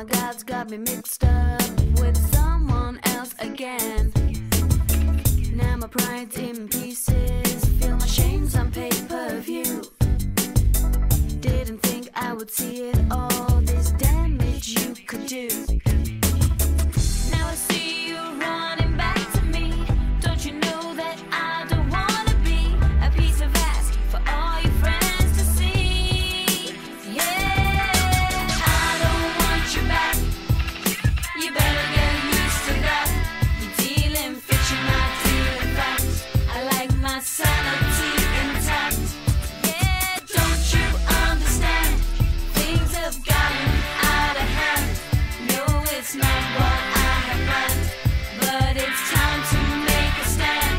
my God's got me mixed up with someone else again. Now my pride's in pieces, feel my shame's on pay-per-view. Didn't think I would see it all, this damage you could do. Now I see you running back to me. Don't you know that I don't wanna be a piece of ass for all your friends to see? Yeah, I don't want you back. You better get used to that. You're dealing fiction, not dealing facts. I like my sanity intact. Yeah, don't you understand? Things have gotten out of hand. No, it's not what I have planned, but it's time to make a stand.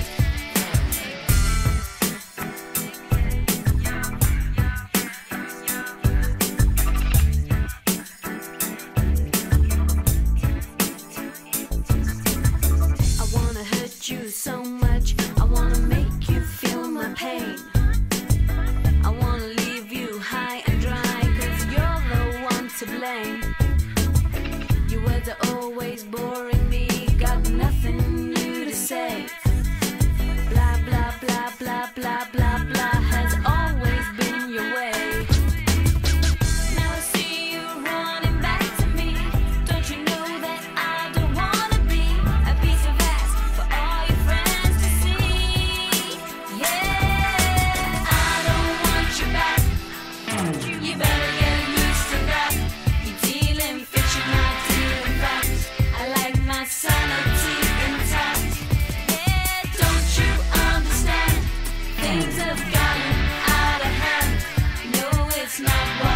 I wanna hurt you so much, I wanna make you feel my pain. I wanna leave you high and dry, 'cause you're the one to blame. Your words are always boring me, got nothing new to say. Blah, blah, blah, blah, blah, blah, blah has always been your way. Now I see you running back to me. Don't you know that I don't wanna be a piece of ass for all your friends to see? Yeah, I don't want you back. You better get used to that. You're dealing fiction, not dealing facts. I like my sanity intact. Yeah, don't you understand? Things have gotten out of hand. No, it's not what